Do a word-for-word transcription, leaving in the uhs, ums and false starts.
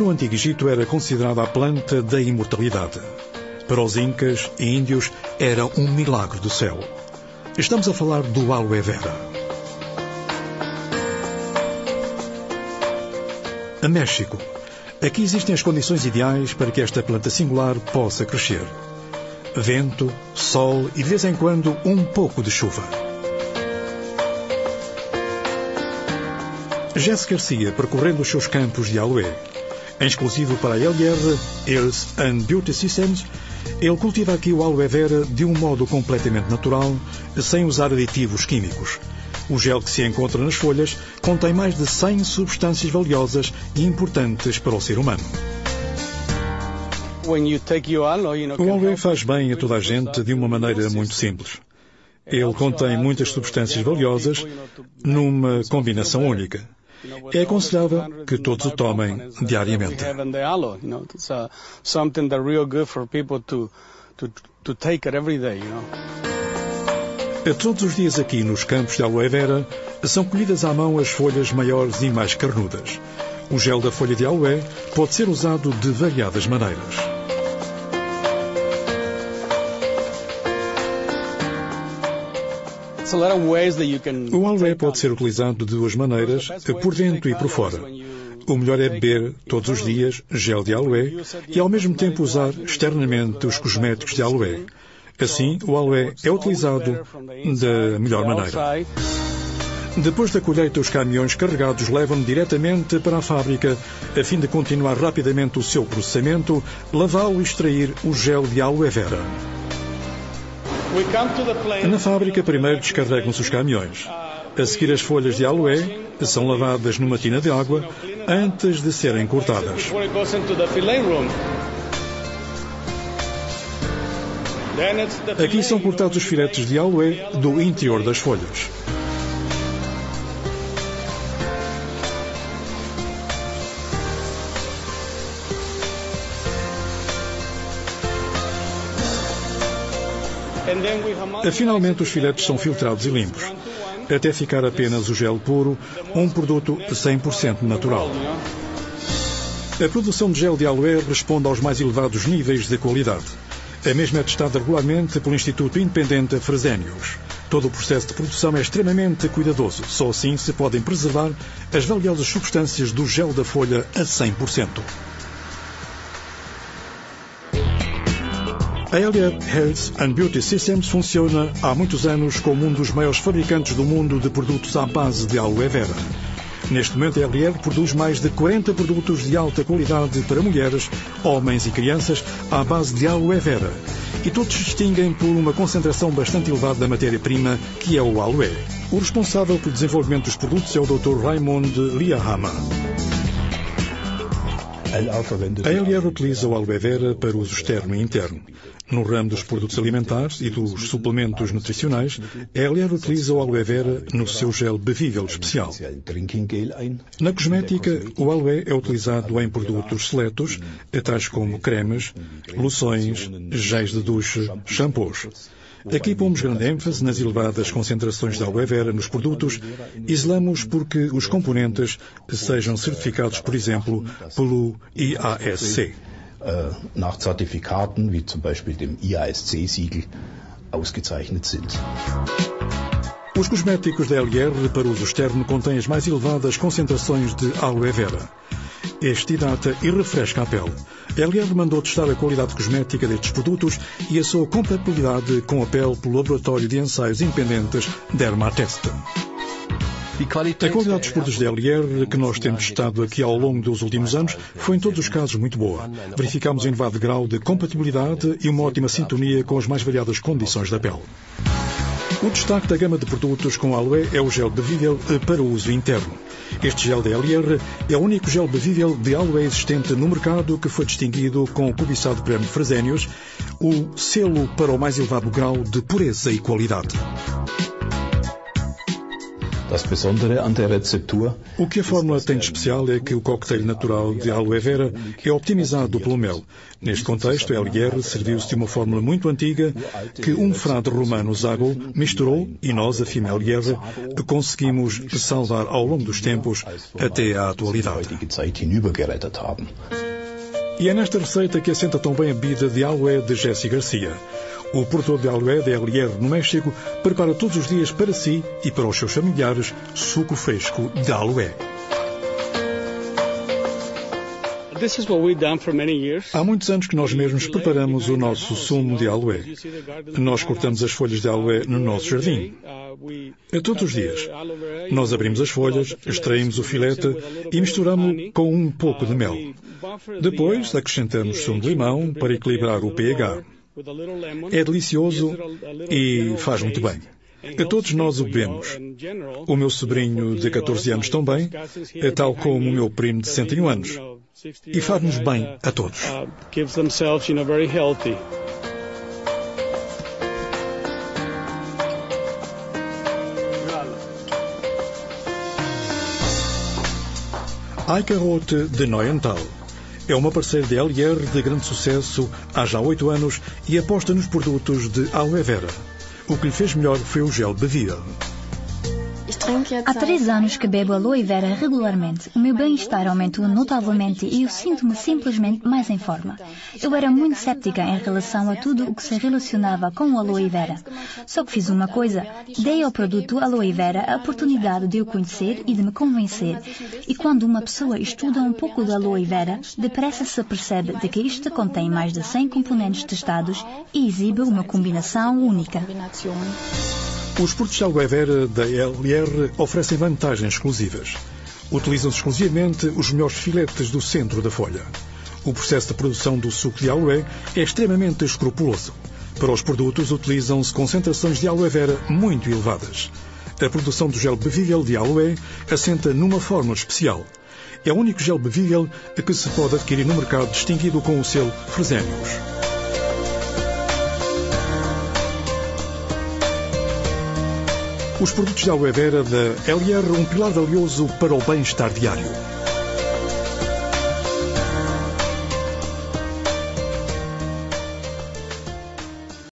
No Antigo Egito era considerada a planta da imortalidade. Para os incas e índios era um milagre do céu. Estamos a falar do aloe vera. A México. Aqui existem as condições ideais para que esta planta singular possa crescer. Vento, sol e de vez em quando um pouco de chuva. Jesse Garcia percorrendo os seus campos de aloe. Em exclusivo para a L R Hairs and Beauty Systems, ele cultiva aqui o aloe vera de um modo completamente natural, sem usar aditivos químicos. O gel que se encontra nas folhas contém mais de cem substâncias valiosas e importantes para o ser humano. O aloe faz bem a toda a gente de uma maneira muito simples. Ele contém muitas substâncias valiosas numa combinação única. É aconselhável que todos o tomem diariamente. Todos os dias aqui nos campos de aloe vera são colhidas à mão as folhas maiores e mais carnudas. O gel da folha de aloe pode ser usado de variadas maneiras. O aloe pode ser utilizado de duas maneiras, por dentro e por fora. O melhor é beber todos os dias gel de aloe e ao mesmo tempo usar externamente os cosméticos de aloe. Assim, o aloe é utilizado da melhor maneira. Depois da colheita, os caminhões carregados levam-no diretamente para a fábrica, a fim de continuar rapidamente o seu processamento, lavá-lo e extrair o gel de aloe vera. Na fábrica, primeiro descarregam-se os caminhões. A seguir, as folhas de aloe são lavadas numa tina de água antes de serem cortadas. Aqui são cortados os filetes de aloe do interior das folhas. Finalmente, os filetes são filtrados e limpos, até ficar apenas o gel puro, um produto cem por cento natural. A produção de gel de aloe responde aos mais elevados níveis de qualidade. A mesma é testada regularmente pelo Instituto Independente Fresenius. Todo o processo de produção é extremamente cuidadoso. Só assim se podem preservar as valiosas substâncias do gel da folha a cem por cento. A L R Hairs and Beauty Systems funciona há muitos anos como um dos maiores fabricantes do mundo de produtos à base de aloe vera. Neste momento, a L R produz mais de quarenta produtos de alta qualidade para mulheres, homens e crianças à base de aloe vera. E todos se distinguem por uma concentração bastante elevada da matéria-prima, que é o aloe. O responsável pelo desenvolvimento dos produtos é o doutor Raymond Liahama. A L R utiliza o aloe vera para uso externo e interno. No ramo dos produtos alimentares e dos suplementos nutricionais, a L R utiliza o aloe vera no seu gel bebível especial. Na cosmética, o aloe é utilizado em produtos seletos, tais como cremes, loções, géis de duche, shampoos. Aqui pomos grande ênfase nas elevadas concentrações de aloe vera nos produtos e zelamos porque os componentes sejam certificados, por exemplo, pelo I A S C. nach Zertifikaten, wie zum Beispiel dem I A S C-Siegel, ausgezeichnet sind. Os cosméticos da L R para uso externo contêm as mais elevadas concentrações de aloe vera. Este hidrata e refresca a pele. A L R mandou testar a qualidade cosmética destes produtos e a sua compatibilidade com a pele pelo Laboratório de Ensaios Independentes Dermatest. A qualidade dos produtos da L R que nós temos testado aqui ao longo dos últimos anos foi em todos os casos muito boa. Verificámos um elevado grau de compatibilidade e uma ótima sintonia com as mais variadas condições da pele. O destaque da gama de produtos com aloe é o gel bebível para uso interno. Este gel da L R é o único gel bebível de aloe existente no mercado que foi distinguido com o cobiçado prémio Fresenius, o selo para o mais elevado grau de pureza e qualidade. Das Besondere an der Rezeptur. O que a fórmula tem de especial é que o cocktail natural de aloe vera é optimizado pelo mel. Neste contexto, a L R serviu-se de uma fórmula muito antiga que um frade romano, Zago, misturou e nós, a F I M L R, conseguimos salvar ao longo dos tempos até à atualidade. E é nesta receita que assenta tão bem a bebida de aloe de Jesse Garcia. O produtor de aloe da L R no México prepara todos os dias para si e para os seus familiares suco fresco de aloe. Há muitos anos que nós mesmos preparamos o nosso sumo de aloe. Nós cortamos as folhas de aloe no nosso jardim. Todos os dias. Nós abrimos as folhas, extraímos o filete e misturamos-lo com um pouco de mel. Depois acrescentamos sumo de limão para equilibrar o pH. É delicioso e faz muito bem. Todos nós o bebemos. O meu sobrinho de catorze anos também, tal como o meu primo de sessenta e um anos. E faz-nos bem a todos. Eicherroth de Neuental. É uma parceira de L R de grande sucesso há já oito anos e aposta nos produtos de aloe vera. O que lhe fez melhor foi o gel bebível. Há três anos que bebo aloe vera regularmente. O meu bem-estar aumentou notavelmente e eu sinto-me simplesmente mais em forma. Eu era muito céptica em relação a tudo o que se relacionava com o aloe vera. Só que fiz uma coisa, dei ao produto aloe vera a oportunidade de o conhecer e de me convencer. E quando uma pessoa estuda um pouco de aloe vera, depressa se percebe de que isto contém mais de cem componentes testados e exibe uma combinação única. Os produtos de aloe vera da L R oferecem vantagens exclusivas. Utilizam-se exclusivamente os melhores filetes do centro da folha. O processo de produção do suco de aloe é extremamente escrupuloso. Para os produtos, utilizam-se concentrações de aloe vera muito elevadas. A produção do gel bebível de aloe assenta numa fórmula especial. É o único gel bebível que se pode adquirir no mercado distinguido com o selo Fresenius. Os produtos de aloe vera da L R, um pilar valioso para o bem-estar diário.